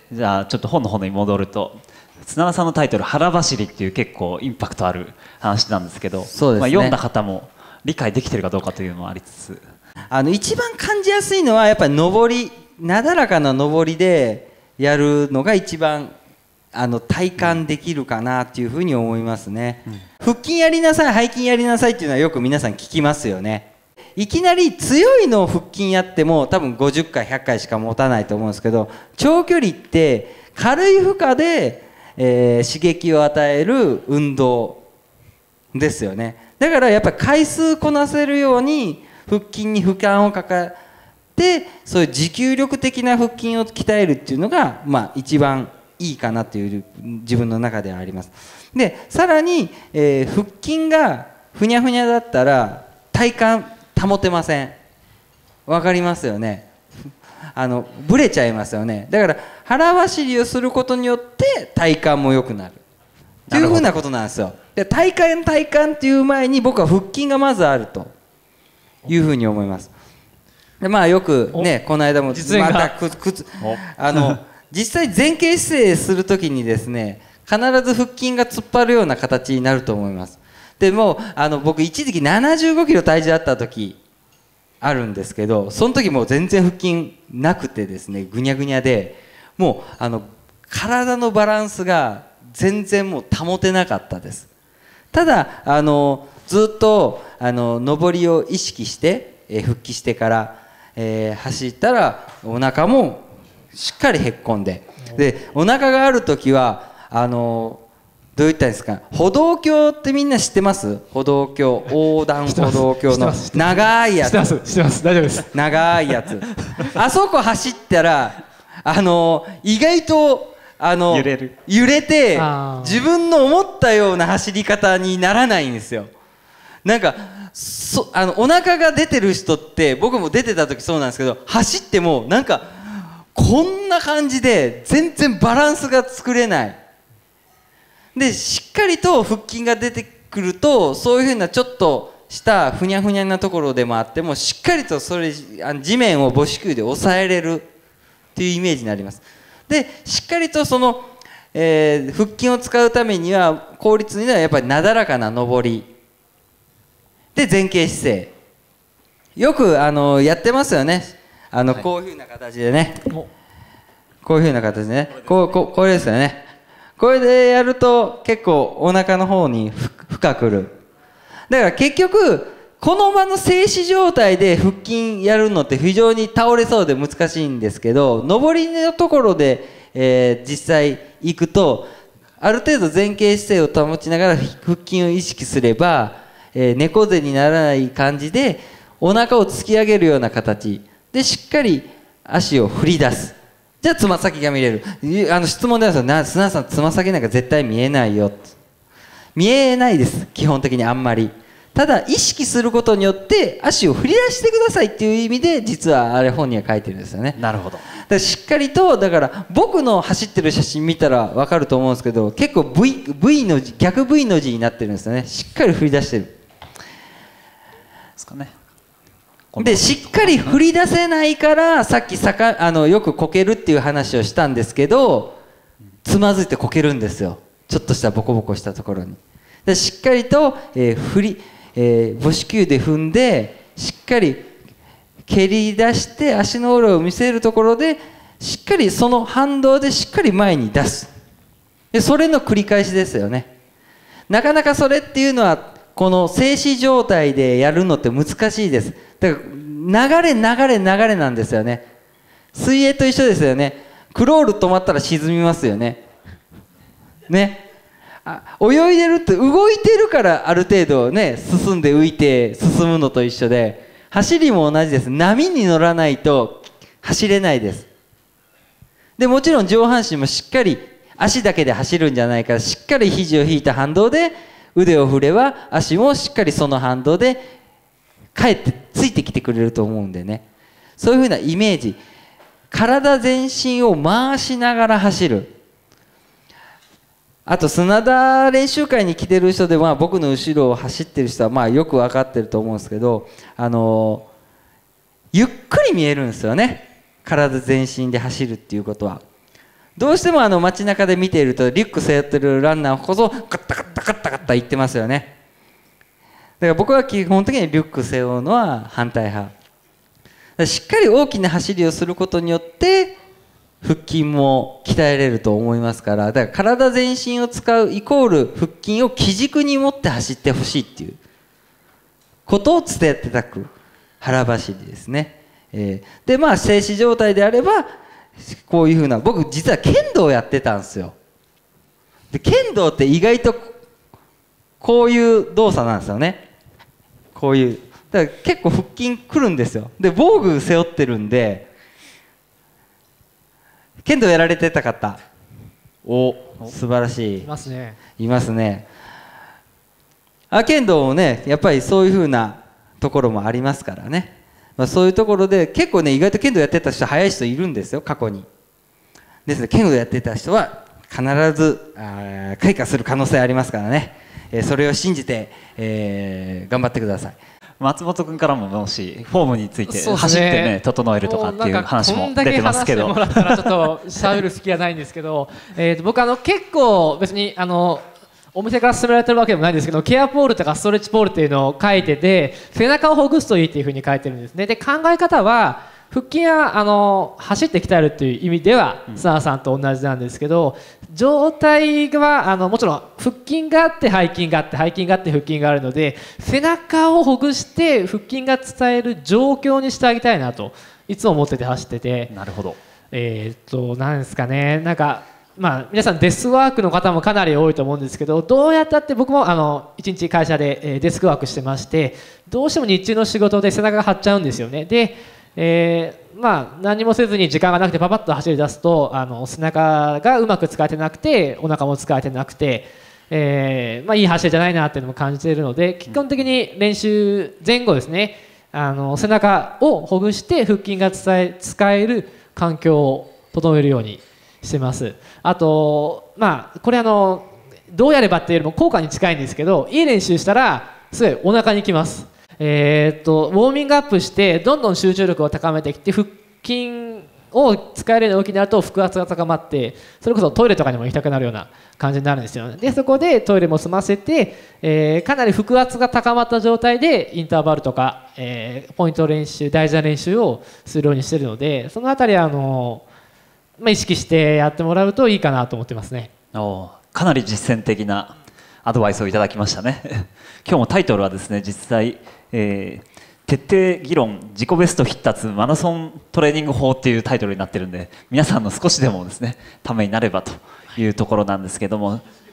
じゃあちょっと本の方に戻ると、砂田さんのタイトル「腹走り」っていう結構インパクトある話なんですけど、 そうですね、 読んだ方も理解できてるかどうかというのもありつつ、 一番感じやすいのはやっぱり上り、なだらかな上りでやるのが一番体感できるかなっていうふうに思いますね、腹筋やりなさい、背筋やりなさいっていうのはよく皆さん聞きますよね。いきなり強いのを腹筋やっても多分50回100回しか持たないと思うんですけど、長距離って軽い負荷で、刺激を与える運動ですよね。だからやっぱり回数こなせるように腹筋に負荷をかけて、そういう持久力的な腹筋を鍛えるっていうのが一番いいかなという自分の中ではあります。でさらに、腹筋がふにゃふにゃだったら体幹保てません。わかりますよね。ブレちゃいますよね。だから腹走りをすることによって体幹も良くなるっていうふうなことなんですよ。で体幹っていう前に僕は腹筋がまずあるというふうに思います。でよくね、この間もまた実際前傾姿勢するときにですね、必ず腹筋が突っ張るような形になると思います。でも僕一時期75キロ体重あった時あるんですけど、その時もう全然腹筋なくてですね、ぐにゃぐにゃで、もう体のバランスが全然もう保てなかったです。ただずっと上りを意識して、復帰してから、走ったらお腹もしっかりへっこんで、お腹がある時はどういったんですか、歩道橋ってみんな知ってます？歩道橋、横断歩道橋の長いやつ。 知ってます、大丈夫です。 長いやつ。あそこ走ったら意外と揺れて自分の思ったような走り方にならないんですよ。なんかお腹が出てる人って、僕も出てた時そうなんですけど、走ってもなんかこんな感じで全然バランスが作れない。でしっかりと腹筋が出てくると、そういうふうなちょっとしたふにゃふにゃなところでもあっても、しっかりとそれ地面を母子球で抑えれるっていうイメージになります。でしっかりとその、腹筋を使うためには効率にはやっぱりなだらかな上りで前傾姿勢、よくやってますよね。こういうふうな形でね、こういうふうな形でね、これですよね。これでやると結構お腹の方に負荷くる。だから結局この場の静止状態で腹筋やるのって非常に倒れそうで難しいんですけど、上りのところで、実際行くとある程度前傾姿勢を保ちながら腹筋を意識すれば、猫背にならない感じでお腹を突き上げるような形でしっかり足を振り出す。じゃあつま先が見れる。質問であるんですよ。砂田さんつま先なんか絶対見えないよ。見えないです、基本的にあんまり。ただ意識することによって足を振り出してくださいっていう意味で、実はあれ本には書いてるんですよね。 なるほど。 だからしっかりと、だから僕の走ってる写真見たら分かると思うんですけど、結構 V の字、逆 V の字になってるんですよね。しっかり振り出してるですかね。 でしっかり振り出せないから、さっきよくこけるっていう話をしたんですけど、つまずいてこけるんですよ。ちょっとしたボコボコしたところに。でしっかりと、母子球で踏んでしっかり蹴り出して足の裏を見せるところで、しっかりその反動でしっかり前に出す。でそれの繰り返しですよね。なかなかそれっていうのはこの静止状態でやるのって難しいです。だから流れなんですよね。水泳と一緒ですよね。クロール止まったら沈みますよね。泳いでるって動いてるからある程度ね、進んで浮いて進むのと一緒で、走りも同じです。波に乗らないと走れないです。でもちろん上半身もしっかり足だけで走るんじゃないから、しっかり肘を引いた反動で腕を振れば足もしっかりその反動で帰ってついてきてくれると思うんでね。そういうふうなイメージ、体全身を回しながら走る。あと砂田練習会に来てる人で、僕の後ろを走ってる人はよく分かってると思うんですけど、ゆっくり見えるんですよね、体全身で走るっていうことは。 どうしても街中で見ているとリュック背負ってるランナーこそカッタカッタカッタカッタ言ってますよね。だから僕は基本的にリュック背負うのは反対派。しっかり大きな走りをすることによって腹筋も鍛えれると思いますから、だから体全身を使うイコール腹筋を基軸に持って走ってほしいっていうことを伝えていただく腹走りですね。でまあ静止状態であればこういうふうな、僕実は剣道をやってたんですよ。で剣道って意外とこういう動作なんですよね。こういうだから結構腹筋くるんですよ。で防具背負ってるんで、剣道やられてた方、素晴らしい、 いますね。 いますね。剣道もねやっぱりそういうふうなところもありますからね、そういうところで結構ね意外と剣道やってた人速い人いるんですよ、過去に。ですので剣道やってた人は必ず開花する可能性ありますからね、それを信じて、頑張ってください。 松本君からももしフォームについてそうですね、 走ってね整えるとかっていう話も出てますけど、 こんだけ話してもらったらちょっと喋る隙がないんですけど、僕結構別にお店から勧められてるわけでもないんですけど、ケアポールとかストレッチポールっていうのを書いてて、背中をほぐすといいっていうふうに書いてるんですね。で考え方は腹筋は走って鍛えるっていう意味では砂田さんと同じなんですけど、状態はもちろん腹筋があって背筋があって背筋があって腹筋があるので、背中をほぐして腹筋が伝える状況にしてあげたいなといつも思ってて走ってて。 なるほど。 なんですかね、なんか皆さんデスクワークの方もかなり多いと思うんですけど、どうやったって僕も一日会社でデスクワークしてまして、どうしても日中の仕事で背中が張っちゃうんですよね。で何もせずに時間がなくてパパッと走り出すと背中がうまく使えてなくてお腹も使えてなくて、いい走りじゃないなっていうのも感じているので、基本的に練習前後ですね、背中をほぐして腹筋が使える環境を整えるようにしてます。あとこれどうやればっていうよりも効果に近いんですけど、いい練習したらすごいお腹にきます。ウォーミングアップしてどんどん集中力を高めてきて腹筋を使えるような動きになると腹圧が高まって、それこそトイレとかにも行きたくなるような感じになるんですよ。でそこでトイレも済ませて、かなり腹圧が高まった状態でインターバルとか、ポイント練習、大事な練習をするようにしているので、そのあたり意識してやってもらうといいかなと思ってますね。 かなり実践的なアドバイスをいただきましたね今日もタイトルはですね、実際、徹底議論自己ベスト必達マラソントレーニング法っていうタイトルになってるんで、皆さんの少しでもですねためになればというところなんですけども、